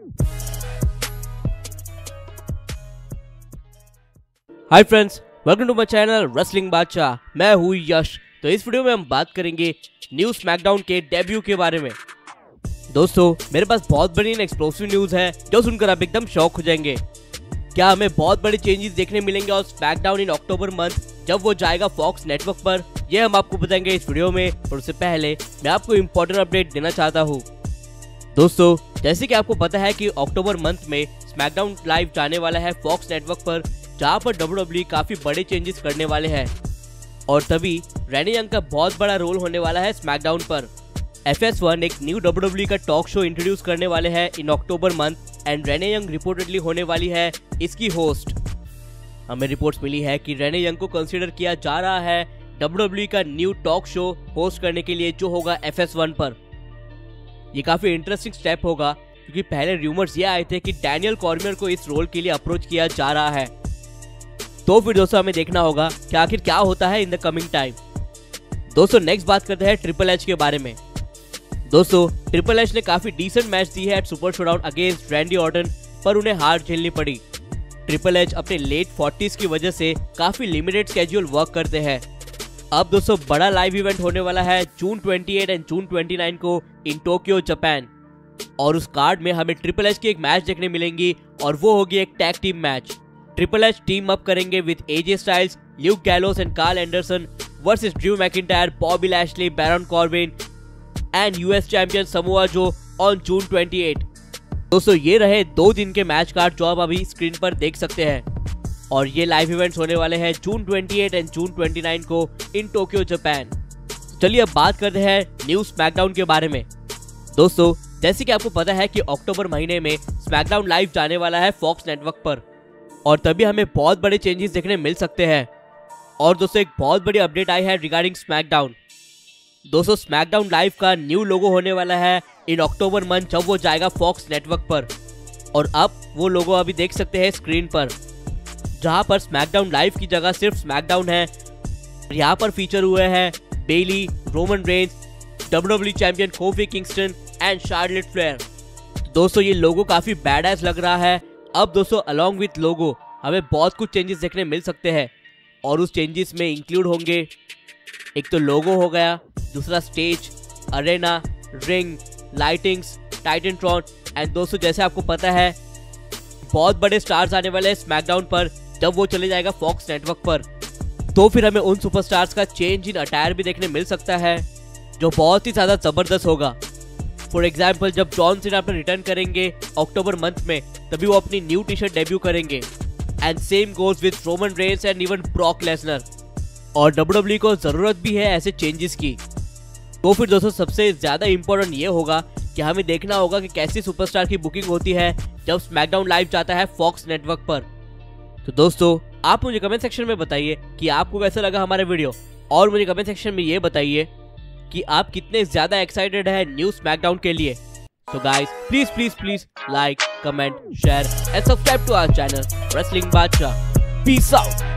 Hi friends, welcome to my channel wrestling Badshah. मैं हूँ यश। तो इस वीडियो में हम बात करेंगे न्यू स्मैकडाउन के डेब्यू के बारे में। दोस्तों, मेरे पास बहुत बड़ी एक्सप्लोसिव न्यूज है जो सुनकर आप एकदम शॉक हो जाएंगे। क्या हमें बहुत बड़े चेंजेस देखने मिलेंगे और स्मैकडाउन इन अक्टूबर मंथ जब वो जाएगा फॉक्स नेटवर्क पर, यह हम आपको बताएंगे इस वीडियो में। और उससे पहले मैं आपको इम्पोर्टेंट अपडेट देना चाहता हूँ। दोस्तों, जैसे कि आपको पता है कि अक्टूबर मंथ में स्मैकडाउन लाइव जाने वाला है फॉक्स नेटवर्क पर, जहां पर WWE काफी बड़े चेंजेस करने वाले हैं। और तभी रेने यंग का बहुत बड़ा रोल होने वाला है स्मैकडाउन पर। FS1 एक न्यू WWE का टॉक शो इंट्रोड्यूस करने वाले हैं in October month and Renee Young reportedly होने वाली है इसकी होस्ट। हमें रिपोर्ट्स मिली है कि रेने यंग को कंसीडर किया जा रहा है WWE का न्यू टॉक शो होस्ट करने के लिए, जो होगा FS1 पर। ये काफी इंटरेस्टिंग स्टेप होगा क्योंकि पहले रूमर्स ये आए थे कि डैनियल कॉर्मियर को इस रोल के लिए अप्रोच किया जा रहा है। तो फिर दोस्तों हमें देखना होगा कि आखिर क्या होता है इन द कमिंग टाइम। दोस्तों, नेक्स्ट बात करते हैं ट्रिपल एच के बारे में। दोस्तों, ट्रिपल एच ने काफी डिसेंट मैच दी है at super showdown against Randy Orton, पर उन्हें हार झेलनी पड़ी। ट्रिपल एच अपने लेट 40s की वजह से काफी लिमिटेड स्केड्यूल वर्क करते हैं। अब दोस्तों बड़ा लाइव इवेंट होने वाला है जून 28 एंड जून 29 को इन टोक्यो जापान, और उस कार्ड में हमें ट्रिपल एच की एक मैच देखने मिलेंगी और वो होगी एक tag team match. Triple H team up करेंगे with AJ Styles, Luke Gallows and Karl Anderson versus Drew McIntyre, Bobby Lashley, Baron Corbin and US champion Samoa Joe on June 28। दोस्तों, ये रहे 2 दिन के मैच कार्ड जो आप अभी screen पर देख सकते हैं, और ये लाइव इवेंट्स होने वाले हैं जून 28 एंड जून 29 को इन टोक्यो जापान। चलिए अब बात करते हैं न्यू स्मैकडाउन के बारे में। दोस्तों, जैसे कि आपको पता है कि अक्टूबर महीने में स्मैकडाउन लाइव जाने वाला है फॉक्स नेटवर्क पर, और तभी हमें बहुत बड़े चेंजेस देखने मिल सकते हैं। और दोस्तों, एक बहुत बड़ी अपडेट आई है रिगार्डिंग स्मैकडाउन। दोस्तों, स्मैकडाउन लाइव का न्यू लोगो होने वाला है इन अक्टूबर मंथ जब वो जाएगा फॉक्स नेटवर्क पर, और अब वो लोगो अभी देख सकते हैं स्क्रीन पर, जहां पर स्मैकडाउन लाइव की जगह सिर्फ स्मैकडाउन है। यहाँ पर फीचर हुए हैं Bayley, Roman Reigns, WWE champion Kofi Kingston and Charlotte Flair. दोस्तों, ये लोगो काफी बैडएस लग रहा है। अब दोस्तों अलोंग विथ लोगो हमें बहुत कुछ चेंजेस देखने मिल सकते हैं, और उस चेंजेस में इंक्लूड होंगे, एक तो लोगो हो गया, दूसरा stage, arena, ring, lightings, Titantron and दोस्तों जैसे आपको पता है बहुत बड़े स्टार्स आने वाले हैं स्मैकडाउन पर जब वो चले जाएगा फॉक्स नेटवर्क पर। तो फिर हमें उन सुपरस्टार्स का चेंज इन अटायर भी देखने मिल सकता है जो बहुत ही ज्यादा जबरदस्त होगा। फॉर एग्जाम्पल, जब जॉन सीना अपना रिटर्न करेंगे अक्टूबर मंथ में, तभी वो अपनी न्यू टी शर्ट डेब्यू करेंगे। And same goes with Roman Reigns and even Brock Lesnar. और WWE को जरूरत भी है ऐसे चेंजेस की। तो फिर दोस्तों सबसे ज्यादा इंपॉर्टेंट ये होगा कि हमें देखना होगा कि कैसी सुपरस्टार की बुकिंग होती है जब स्मैकडाउन लाइव जाता है फॉक्स नेटवर्क पर। तो दोस्तों, आप मुझे कमेंट सेक्शन में बताइए कि आपको कैसा लगा हमारा वीडियो, और मुझे कमेंट सेक्शन में ये बताइए कि आप कितने ज्यादा एक्साइटेड है न्यू स्मैकडाउन के लिए। तो guys, please like, comment, share and subscribe to our channel wrestling Badshah. Peace out.